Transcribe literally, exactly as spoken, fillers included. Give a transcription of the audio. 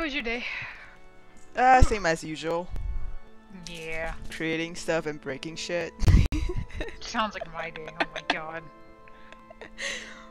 was your day? Uh, same as usual. Yeah. Creating stuff and breaking shit. Sounds like my day. Oh my god.